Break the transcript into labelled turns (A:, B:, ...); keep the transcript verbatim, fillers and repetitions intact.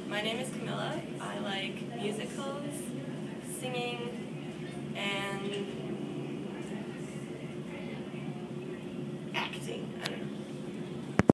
A: My name is Camilla. I like musicals, singing, and acting. I don't